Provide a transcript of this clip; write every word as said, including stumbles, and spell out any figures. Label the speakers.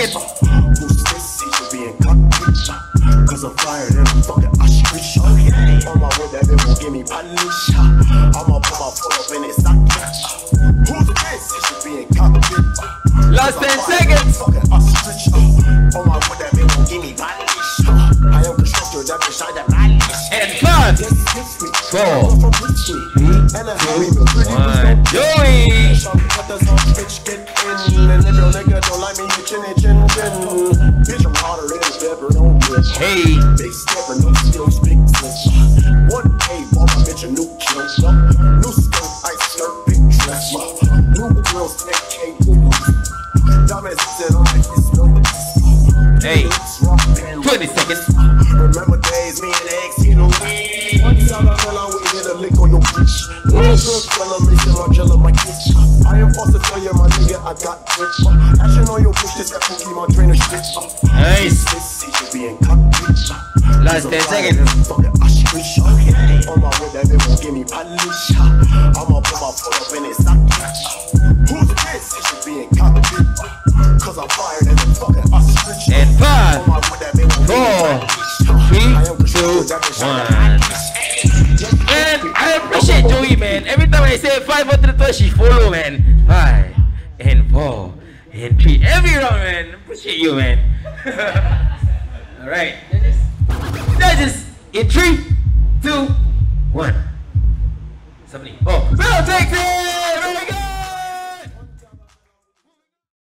Speaker 1: seconds.
Speaker 2: Cause I'm fired and I'm fucking ostrich. Okay. On my way, that bitch won't give me polish. I'ma put my foot up in it, sock. Who's the best? It should be in cockpit.
Speaker 1: Last ten seconds.
Speaker 2: Fucking ostrich. On my way, that bitch won't give me polish. I am constructor, that bitch I that polish.
Speaker 1: And five, four, three, two, one. Joey.
Speaker 2: And if your nigga don't like me, you chin it, chin, chin. Bitch, I'm harder than a pepper, no bitch.
Speaker 1: Hey.
Speaker 2: Big stepper, no skills, big switch. One day, bought my bitch a new kill. New skirt, ice skirt, big dress. New girls, neck cake, diamonds sit on like this number.
Speaker 1: Hey. twenty seconds.
Speaker 2: Remember days, me and X, you know. One time I fell out, we hit a lick on your bitch. One good fella, making my jello, my kitchen. I am forced to tell you, my nigga, I got rich. Action on your bitch, this got to keep my trainer stitch.
Speaker 1: Nice. Last ten seconds.
Speaker 2: Fucking ostrich. On my way, that bitch won't give me polish. I'ma put my foot up in it, sock. Who's this? It should be in cockpit. Cause I'm fired and I'm fucking ostrich.
Speaker 1: And five,
Speaker 2: on my way, that bitch won't give me
Speaker 1: four, three, two, one. Man, I appreciate Joey, man. Every time I say five or three, she follow, man. Five and four and three. Every round, man. Appreciate you, man. All right. That is in three, two, one.